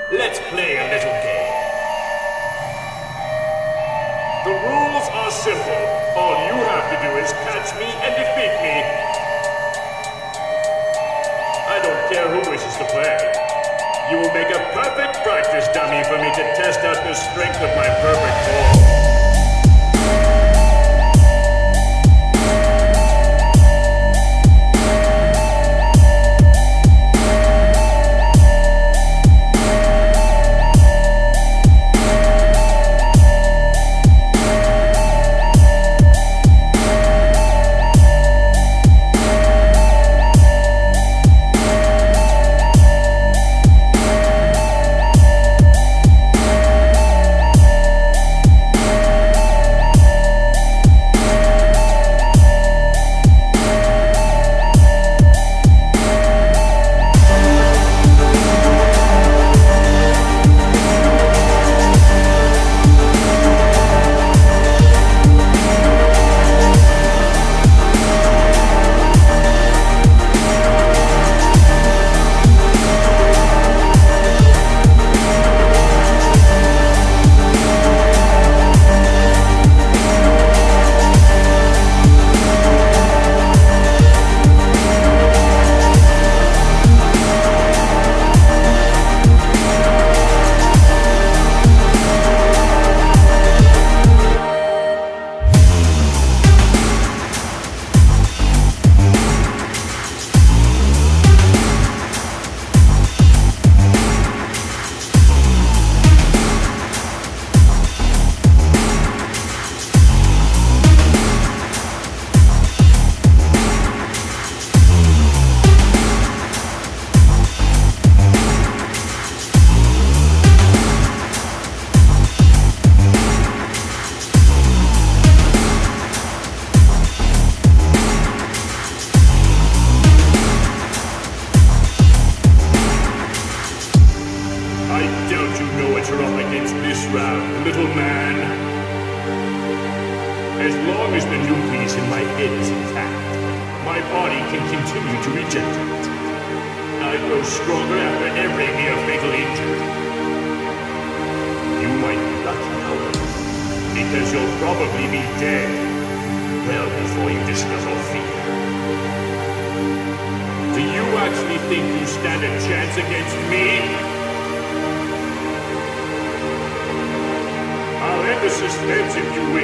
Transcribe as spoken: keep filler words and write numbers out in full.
Let's play a little game. The rules are simple. All you have to do is catch me and defeat me. I don't care who wishes to play. You will make a perfect practice dummy for me to test out the strength of my perfect ball. Little man. As long as the nucleus in my head is intact, my body can continue to regenerate. I grow stronger after every near fatal injury. You might be lucky, however, because you'll probably be dead well before you discover fear. Do you actually think you stand a chance against me? I'll end the suspense if you